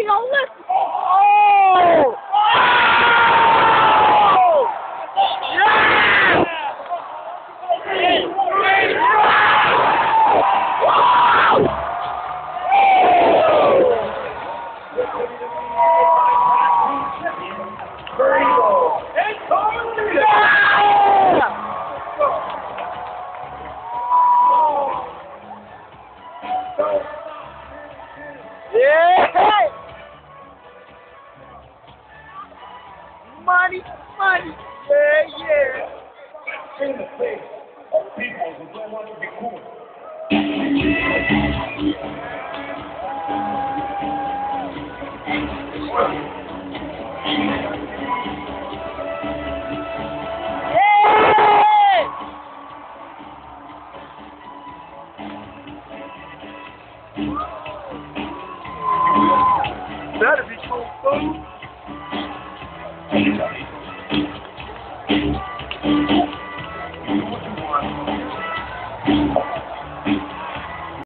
know, listen. Oh! Oh! Yeah! Yeah! Money, money, yeah. In the face of people who don't want to be cool. That'd be cool, fool. Do what you want.